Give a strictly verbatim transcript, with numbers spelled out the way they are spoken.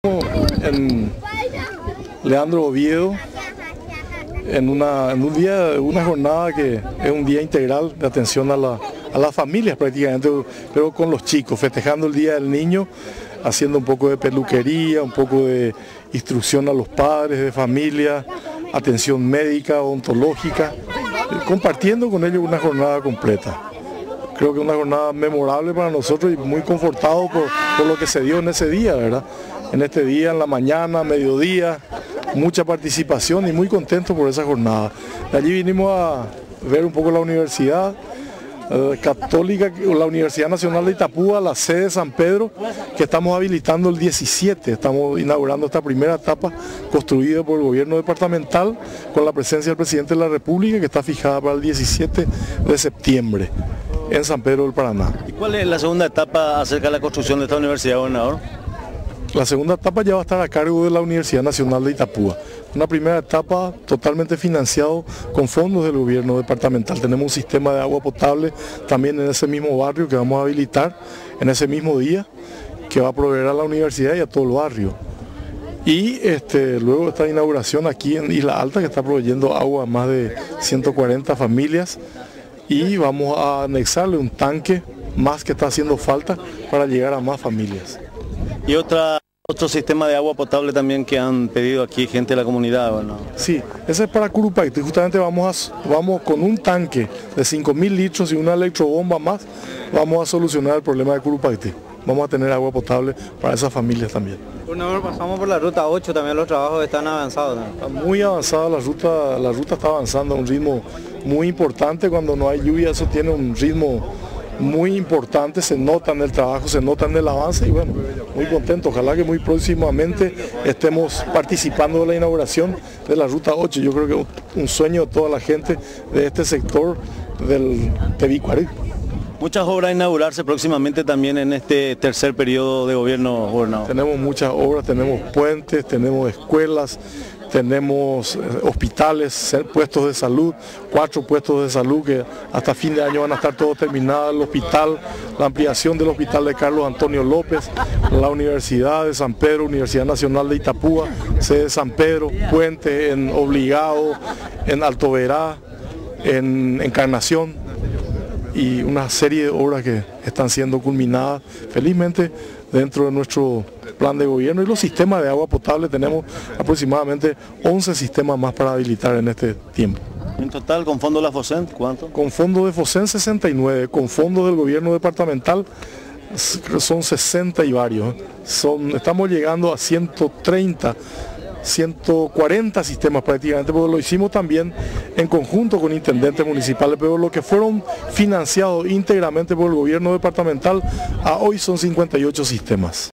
En Leandro Oviedo, en, una, en un día, una jornada que es un día integral de atención a, la, a las familias prácticamente, pero con los chicos, festejando el Día del Niño, haciendo un poco de peluquería, un poco de instrucción a los padres de familia, atención médica, odontológica, compartiendo con ellos una jornada completa. Creo que una jornada memorable para nosotros y muy confortado por, por lo que se dio en ese día, ¿verdad? En este día, en la mañana, mediodía, mucha participación y muy contento por esa jornada. De allí vinimos a ver un poco la Universidad eh, Católica, la Universidad Nacional de Itapúa, la sede de San Pedro, que estamos habilitando el diecisiete, estamos inaugurando esta primera etapa construida por el gobierno departamental con la presencia del presidente de la República, que está fijada para el diecisiete de septiembre en San Pedro del Paraná. ¿Y cuál es la segunda etapa acerca de la construcción de esta universidad, gobernador? La segunda etapa ya va a estar a cargo de la Universidad Nacional de Itapúa. Una primera etapa totalmente financiado con fondos del gobierno departamental. Tenemos un sistema de agua potable también en ese mismo barrio que vamos a habilitar en ese mismo día, que va a proveer a la universidad y a todo el barrio. Y este, luego esta inauguración aquí en Isla Alta, que está proveyendo agua a más de ciento cuarenta familias, y vamos a anexarle un tanque más que está haciendo falta para llegar a más familias. Y otra, otro sistema de agua potable también que han pedido aquí gente de la comunidad, ¿o no? Sí, ese es para Curupaití. Justamente vamos, a, vamos con un tanque de cinco mil litros y una electrobomba más, vamos a solucionar el problema de Curupaití. Vamos a tener agua potable para esas familias también. Gobernador, pasamos por la ruta ocho, también los trabajos están avanzados, ¿no? Está muy avanzada la ruta, la ruta está avanzando a un ritmo muy importante. Cuando no hay lluvia eso tiene un ritmo muy importante, se nota en el trabajo, se nota en el avance y bueno, muy contento. Ojalá que muy próximamente estemos participando de la inauguración de la ruta ocho. Yo creo que es un sueño de toda la gente de este sector del Tebicuarí. Muchas obras a inaugurarse próximamente también en este tercer periodo de gobierno, gobernador. Tenemos muchas obras, tenemos puentes, tenemos escuelas, tenemos hospitales, puestos de salud, cuatro puestos de salud que hasta fin de año van a estar todos terminados, el hospital, la ampliación del hospital de Carlos Antonio López, la Universidad de San Pedro, Universidad Nacional de Itapúa, sede de San Pedro, puente en Obligado, en Alto Verá, en Encarnación, y una serie de obras que están siendo culminadas felizmente dentro de nuestro plan de gobierno. Y los sistemas de agua potable, tenemos aproximadamente once sistemas más para habilitar en este tiempo. En total, con fondo de la FOSEN, ¿cuánto? Con fondo de FOSEN sesenta y nueve, con fondo del gobierno departamental son sesenta y varios. Son, estamos llegando a ciento treinta, ciento cuarenta sistemas prácticamente, porque lo hicimos también en conjunto con intendentes municipales, pero lo que fueron financiados íntegramente por el gobierno departamental a hoy son cincuenta y ocho sistemas.